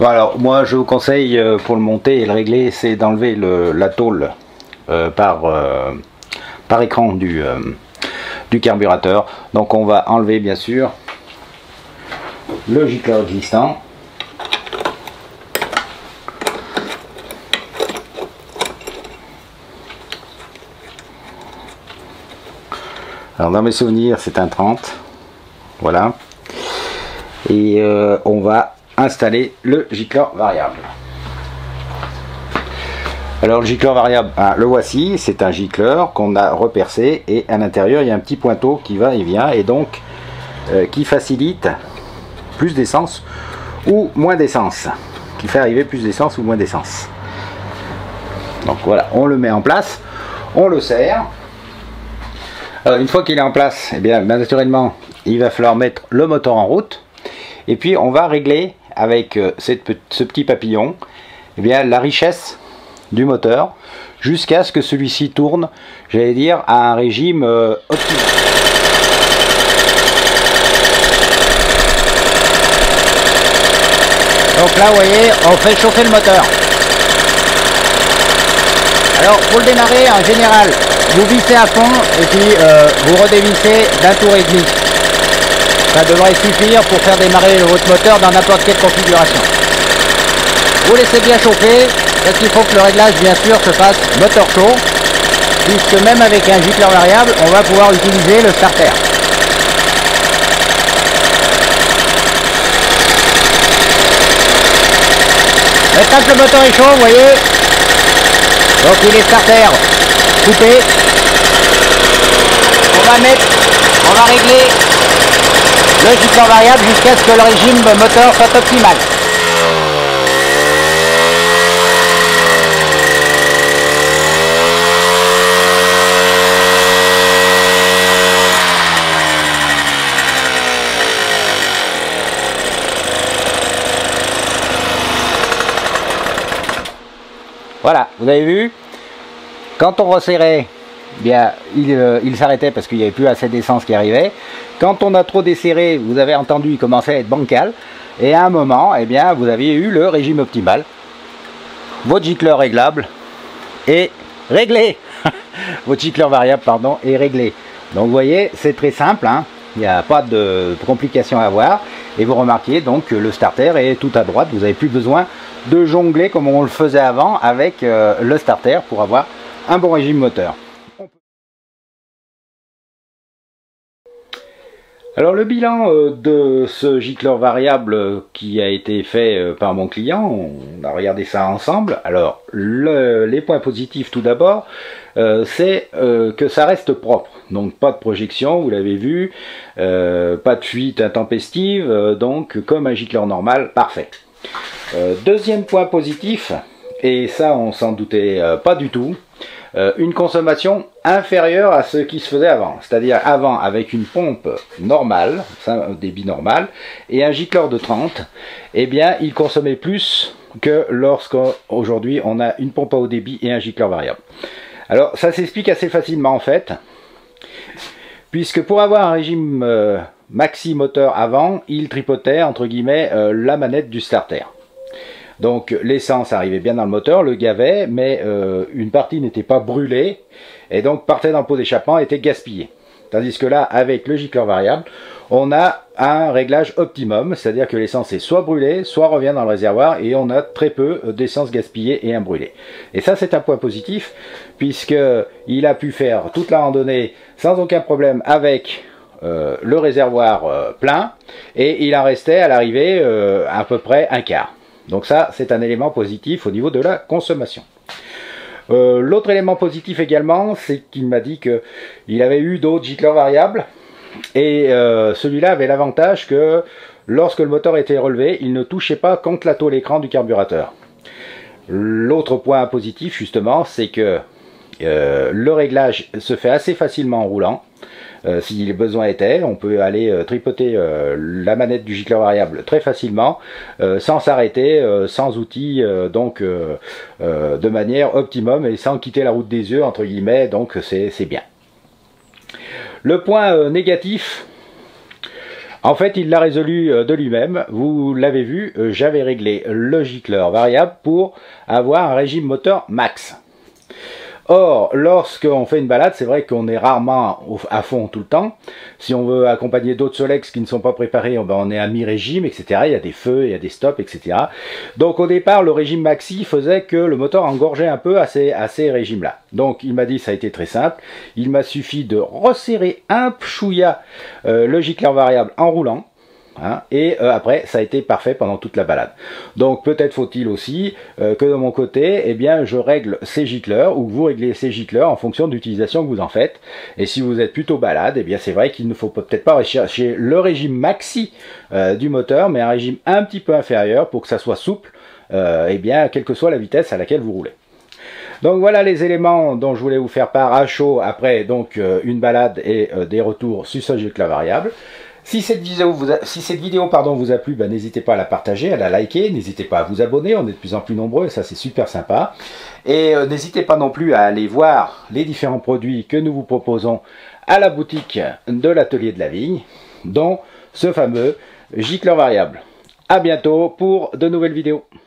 Bon, alors moi je vous conseille pour le monter et le régler, c'est d'enlever la tôle par écran du carburateur. Donc on va enlever bien sûr le gicleur glissant. Alors dans mes souvenirs c'est un 30, voilà, et on va installer le gicleur variable. Alors le gicleur variable, le voici, c'est un gicleur qu'on a repercé et à l'intérieur il y a un petit pointeau qui va et vient et donc qui facilite plus d'essence ou moins d'essence, qui fait arriver plus d'essence ou moins d'essence. Donc voilà, on le met en place, on le serre. Alors, une fois qu'il est en place, eh bien, naturellement, il va falloir mettre le moteur en route. Et puis, on va régler avec ce petit papillon, eh bien, la richesse du moteur jusqu'à ce que celui-ci tourne, j'allais dire, à un régime optimal. Donc là, vous voyez, on fait chauffer le moteur. Alors, pour le démarrer, en général, vous vissez à fond et puis vous redévissez d'un tour et demi. Ça devrait suffire pour faire démarrer votre moteur dans n'importe quelle configuration. Vous laissez bien chauffer, parce qu'il faut que le réglage bien sûr se fasse moteur chaud, puisque même avec un gicleur variable, on va pouvoir utiliser le starter. Et quand le moteur est chaud, vous voyez, donc il est starter coupé. On va régler le gicleur variable jusqu'à ce que le régime moteur soit optimal. Voilà, vous avez vu, quand on resserrait, bien, il s'arrêtait parce qu'il n'y avait plus assez d'essence qui arrivait. Quand on a trop desserré, vous avez entendu, il commençait à être bancal. Et à un moment, eh bien, vous aviez eu le régime optimal. Votre gicleur réglable est réglé. Votre gicleur variable, pardon, est réglé. Donc vous voyez, c'est très simple, hein. Il n'y a pas de complications à avoir. Et vous remarquez donc que le starter est tout à droite. Vous n'avez plus besoin de jongler comme on le faisait avant avec le starter pour avoir un bon régime moteur. Alors le bilan de ce gicleur variable qui a été fait par mon client, on a regardé ça ensemble. Alors les points positifs tout d'abord, c'est que ça reste propre, donc pas de projection, vous l'avez vu, pas de fuite intempestive, donc comme un gicleur normal, parfait. Deuxième point positif, et ça on s'en doutait pas du tout, une consommation inférieure à ce qui se faisait avant. C'est-à-dire avant avec une pompe normale, un débit normal, et un gicleur de 30, eh bien il consommait plus que lorsqu'aujourd'hui on a une pompe à haut débit et un gicleur variable. Alors ça s'explique assez facilement en fait, puisque pour avoir un régime maxi moteur avant, il tripotait entre guillemets la manette du starter. Donc l'essence arrivait bien dans le moteur, le gavait, mais une partie n'était pas brûlée, et donc partait dans le pot d'échappement et était gaspillée. Tandis que là, avec le gicleur variable, on a un réglage optimum, c'est-à-dire que l'essence est soit brûlée, soit revient dans le réservoir, et on a très peu d'essence gaspillée et imbrûlée. Et ça, c'est un point positif, puisqu'il a pu faire toute la randonnée sans aucun problème avec le réservoir plein, et il en restait à l'arrivée à peu près un quart. Donc ça, c'est un élément positif au niveau de la consommation. L'autre élément positif également, c'est qu'il m'a dit qu'il avait eu d'autres gicleurs variables, et celui-là avait l'avantage que lorsque le moteur était relevé, il ne touchait pas contre la tôle écran du carburateur. L'autre point positif justement, c'est que le réglage se fait assez facilement en roulant. Si le besoin était, on peut aller tripoter la manette du gicleur variable très facilement, sans s'arrêter, sans outils, donc de manière optimum et sans quitter la route des yeux, entre guillemets, donc c'est bien. Le point négatif, En fait, il l'a résolu de lui-même. Vous l'avez vu, j'avais réglé le gicleur variable pour avoir un régime moteur max. Or, lorsqu'on fait une balade, c'est vrai qu'on est rarement à fond tout le temps. Si on veut accompagner d'autres Solex qui ne sont pas préparés, on est à mi-régime, etc. Il y a des feux, il y a des stops, etc. Donc au départ, le régime maxi faisait que le moteur engorgeait un peu à ces régimes-là. Donc il m'a dit, ça a été très simple. Il m'a suffi de resserrer un pchouïa le gicleur variable en roulant. Hein, et après ça a été parfait pendant toute la balade. Donc peut-être faut-il aussi que de mon côté, eh bien je règle ces gicleurs, ou vous réglez ces gicleurs en fonction de l'utilisation que vous en faites. Et si vous êtes plutôt balade, eh bien c'est vrai qu'il ne faut peut-être pas rechercher le régime maxi du moteur, mais un régime un petit peu inférieur pour que ça soit souple, eh bien quelle que soit la vitesse à laquelle vous roulez. Donc voilà les éléments dont je voulais vous faire part à chaud après donc une balade et des retours sur ce gicleur variable. Si cette vidéo vous a plu, ben, n'hésitez pas à la partager, à la liker, n'hésitez pas à vous abonner, on est de plus en plus nombreux, ça c'est super sympa. Et n'hésitez pas non plus à aller voir les différents produits que nous vous proposons à la boutique de l'Atelier de la Vigne, dont ce fameux gicleur variable. A bientôt pour de nouvelles vidéos.